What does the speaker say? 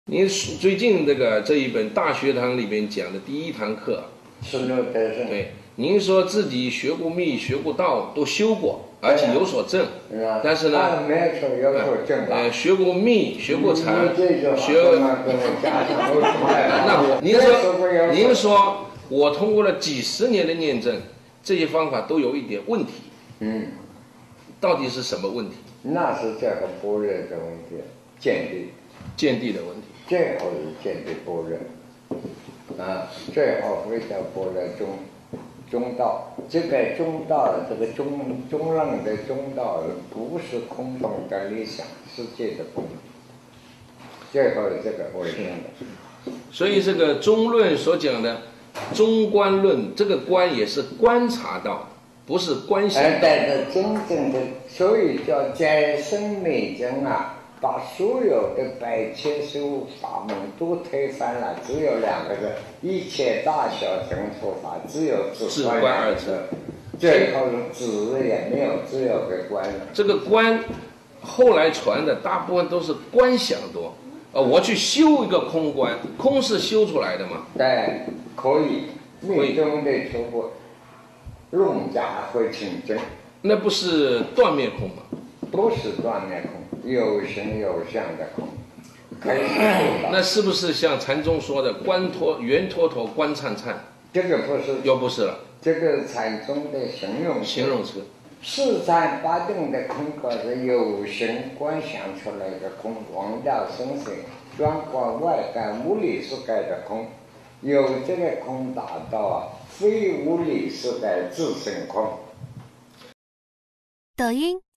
您最近这一本《大学堂》里边讲的第一堂课， 是六得胜。 对，您说自己学过密、学过道，都修过，而且有所证。但是呢， 没有说有所证吧？ 学过密，学过禅，学那您说我通过了几十年的验证，这些方法都有一点问题。到底是什么问题？ 那是这个般若的问题， 见地的问题。 最后是见地般若，最后回到般若中道。这个中道，这个中论的中道，不是空洞的理想世界的空，最后这个为定的。 所以这个中论所讲的中观论，这个观也是观察到，不是观想到。 但是真正的，所以叫解生灭经啊。把所有的百千事物法门都推翻了，只有两个字：一切大小成佛法，只有自观二字。 最后的子也没有，只有个观。 这个观，后来传的大部分都是观想多。我去修一个空观，空是修出来的嘛？ 对，可以。密宗的说过，论家会成真。 那不是断灭空吗？ 不是断灭空。有形有相的空， 那是不是像禅宗说的圆脱脱观灿灿？ 这个不是， 又不是了。 这个禅宗的形容词。四禅八定的空格是有形观想出来的空，妄照生死，转过外感无理世界的空，有这个空达到非无理世界自性空。 抖音。